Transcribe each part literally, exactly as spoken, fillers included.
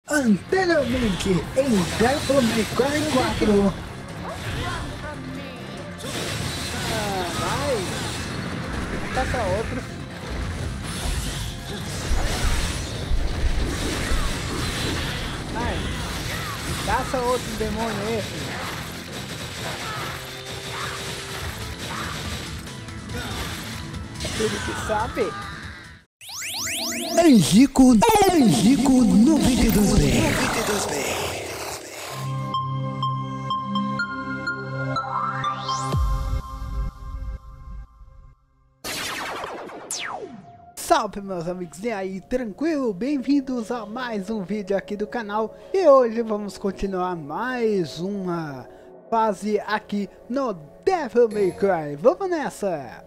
Anteriormente em Devil May Cry quatro. Ah, vai! Ataca outro. Vai! Caça outro demônio aí, filho. É tudo que sabe. Angico, Angico noventa e dois B. Salve meus amigos, e aí, tranquilo? Bem-vindos a mais um vídeo aqui do canal. E hoje vamos continuar mais uma fase aqui no Devil May Cry. Vamos nessa!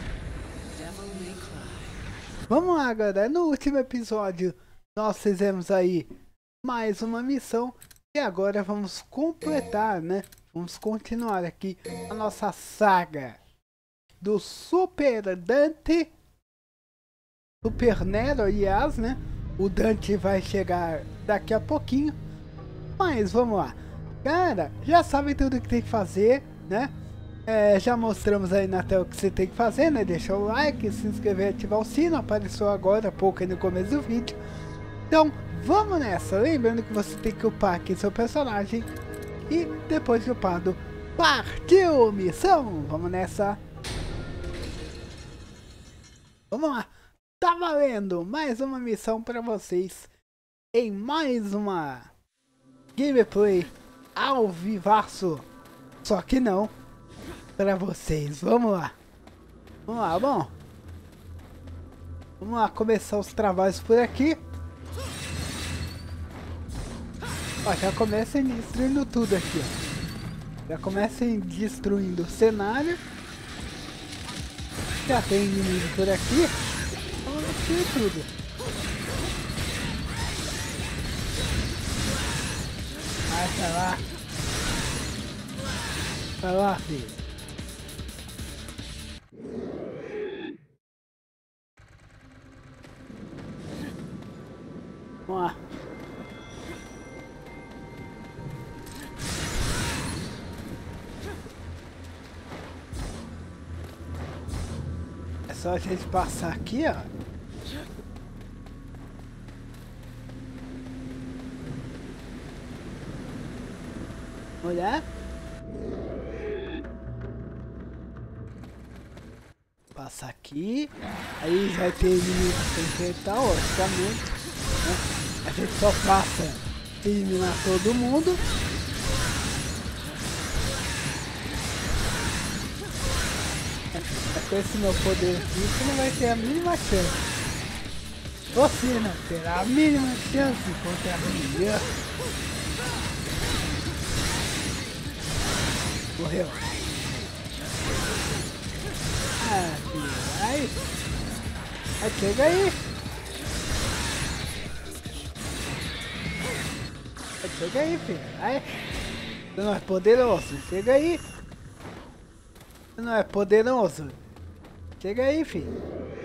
Vamos lá, galera, no último episódio nós fizemos aí mais uma missão. E agora vamos completar, né? Vamos continuar aqui a nossa saga do Super Dante. Super Nero, aliás, né? O Dante vai chegar daqui a pouquinho. Mas vamos lá. Cara, já sabe tudo que tem que fazer, né? É, já mostramos aí na tela o que você tem que fazer, né? Deixar o like, se inscrever e ativar o sino. Apareceu agora há pouco aí no começo do vídeo. Então, vamos nessa. Lembrando que você tem que upar aqui seu personagem. E depois de upado, partiu missão! Vamos nessa. Vamos lá. Tá valendo mais uma missão para vocês em mais uma gameplay ao vivaço, só que não para vocês. Vamos lá, vamos lá, bom, vamos lá começar os trabalhos por aqui. Ó, já comecem destruindo tudo aqui, ó. Já comecem destruindo o cenário. Já tem inimigo por aqui. Tira tudo. Vai pra lá. Vai lá, filho. Vamos lá. É só a gente passar aqui, ó. Olha. Passa aqui. Aí vai ter inimigo pra enfrentar, logicamente, né? A gente só passa e eliminar todo mundo. É, com esse meu poder aqui, você não vai ter a mínima chance. Você não terá a mínima chance contra a minha. Morreu. Ah, filho, vai. Vai, chega aí. Vai, chega aí, filho. Vai. Você não é poderoso. Chega aí. Você não é poderoso. Chega aí, filho.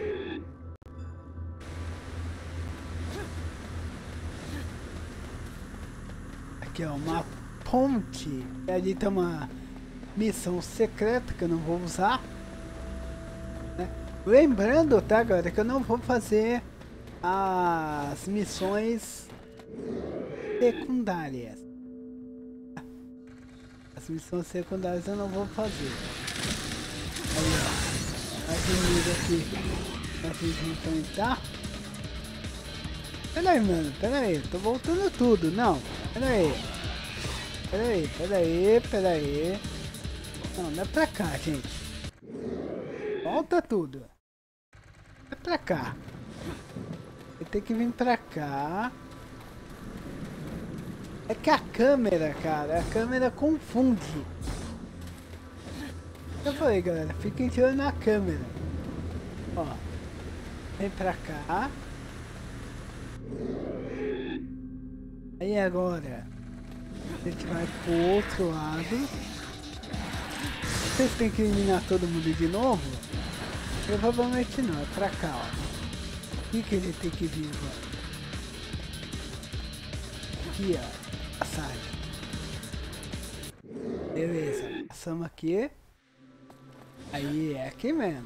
Aqui, ó, uma ponte. E ali tem uma missão secreta que eu não vou usar, né? Lembrando, tá, galera, que eu não vou fazer as missões secundárias. As missões secundárias eu não vou fazer. Aí, ó, mais inimigo aqui pra gente enfrentar. Pera aí, mano, pera aí, tô voltando tudo, não, pera aí. Pera aí, pera aí, pera aí. Não, não é pra cá, gente. Volta tudo. É pra cá. Vai ter que vir pra cá. É que a câmera, cara, a câmera confunde. Eu falei, galera, fiquem de olho na câmera. Ó. Vem pra cá. Aí agora a gente vai pro outro lado. Vocês têm que eliminar todo mundo de novo? Provavelmente não, é pra cá, ó. O que que ele tem que vir agora? aqui, ó. Passagem. Beleza, passamos aqui. Aí, é aqui mesmo.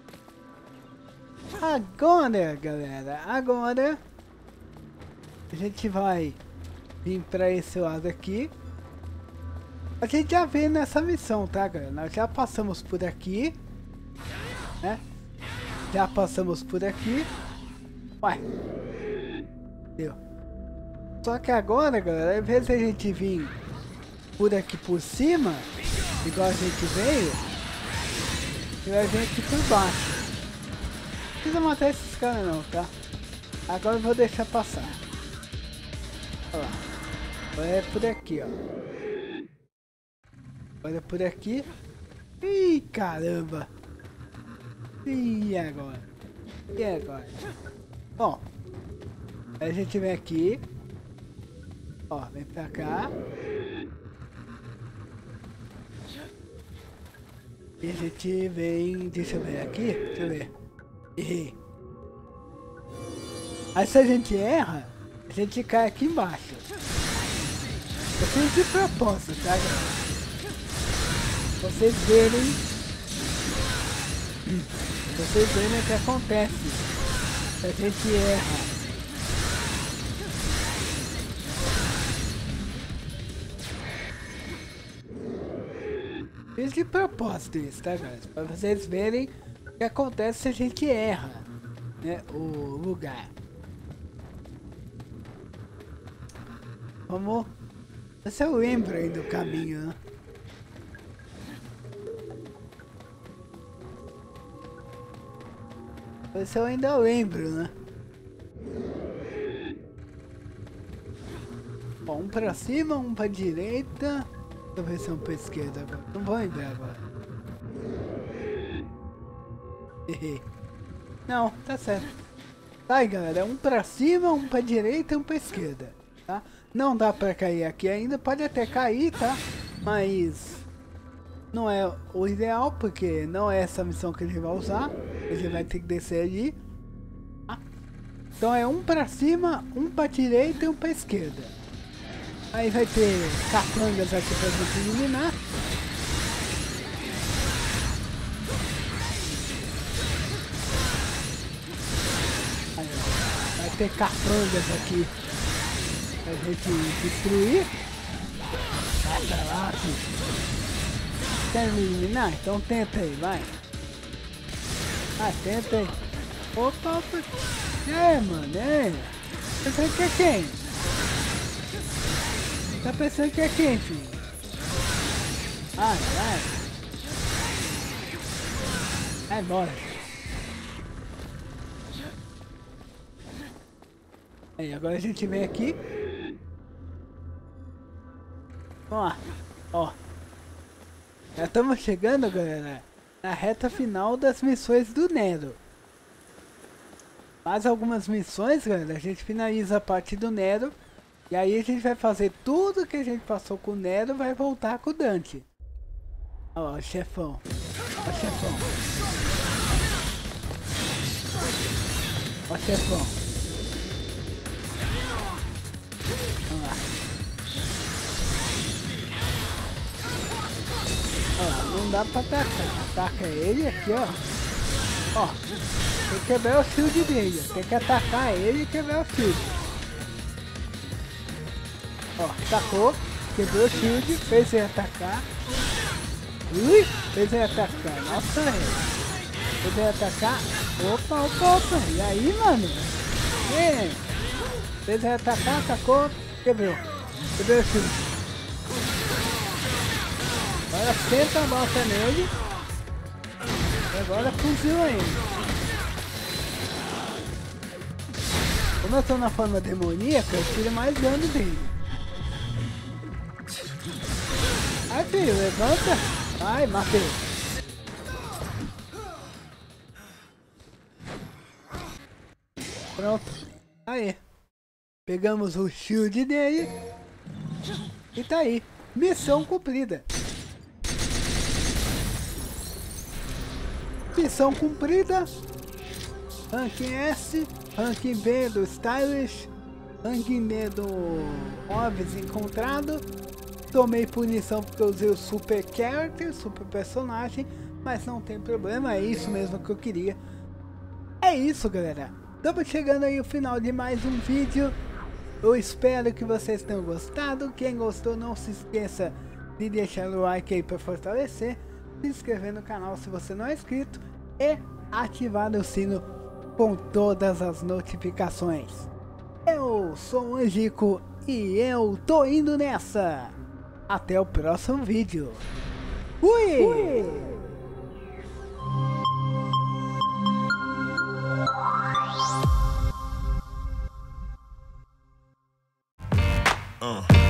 Agora, galera, agora a gente vai vir pra esse lado aqui. A gente já vê nessa missão, tá, galera? Nós já passamos por aqui, né? Já passamos por aqui. Ué. Deu. Só que agora, galera, ao invés de a gente vir por aqui por cima, igual a gente veio, a gente vai vir aqui por baixo. Não precisa matar esses caras não, tá? Agora eu vou deixar passar. Olha lá. Agora é por aqui, ó. Agora é por aqui. Ih, caramba. E agora? E agora? Bom, aí a gente vem aqui. Ó, vem pra cá. E a gente vem... Deixa eu ver aqui. Deixa eu ver. Errei. Aí se a gente erra, a gente cai aqui embaixo. Eu fiz de propósito, tá, galera? Vocês verem... Vocês verem o que acontece se a gente erra. Fiz de propósito isso, tá, galera? Pra vocês verem o que acontece se a gente erra, né, o lugar. Vamos... Ver se eu lembro aí do caminho, né? Ver se eu ainda lembro, né? Bom, um pra cima, um pra direita. Deixa eu ver se é um pra esquerda agora. Não vou lembrar agora. Errei. Não, tá certo. Tá aí, galera. Um pra cima, um pra direita e um pra esquerda. Tá? Não dá pra cair aqui ainda. Pode até cair, tá? Mas não é o ideal, porque não é essa missão que a gente vai usar. A gente vai ter que descer ali. Tá? Então é um pra cima, um pra direita e um pra esquerda. Aí vai ter capangas aqui pra gente eliminar. Aí, ó, vai ter capangas aqui pra gente destruir. Vai pra lá, filho. Quer me eliminar? Então tenta aí, vai. Ah, tenta aí. Opa, opa. É, mano, é. Você quer quem? Tá pensando que é quem, filho? Ai, vai. Vai embora. Aí, agora a gente vem aqui. Vamos lá. Ó. Já estamos chegando, galera, na reta final das missões do Nero. Mais algumas missões, galera, a gente finaliza a parte do Nero. E aí a gente vai fazer tudo que a gente passou com o Nero, vai voltar com o Dante. Olha lá, o chefão. Olha o chefão. Olha o chefão. Vamos lá. Olha lá, não dá pra atacar. Ataca ele aqui, ó. Ó, tem que quebrar o shield dele. Tem que atacar ele e quebrar o shield. Ó, atacou, quebrou o shield, fez ele atacar. Ui, fez ele atacar. Nossa, é. Fez ele atacar. Opa, opa, opa. E aí, mano? E? Fez ele atacar, atacou, quebrou. Quebrou o shield. Agora senta a bota nele. E agora fuzila ele. Como eu tô na forma demoníaca, eu tiro mais dano dele. Ai, filho, levanta. Ai, matei. Pronto. Aí. Pegamos o shield dele. E tá aí. Missão cumprida. Missão cumprida. Ranking S. Ranking B do Stylish. Ranguinê do Ovis encontrado. Tomei punição porque eu usei o super character, super personagem, mas não tem problema, é isso mesmo que eu queria. É isso, galera. Estamos chegando aí ao final de mais um vídeo. Eu espero que vocês tenham gostado. Quem gostou, não se esqueça de deixar o like aí para fortalecer, se inscrever no canal se você não é inscrito e ativar o sino com todas as notificações. Eu sou o Angico e eu tô indo nessa. Até o próximo vídeo. Fui! Fui! Uh.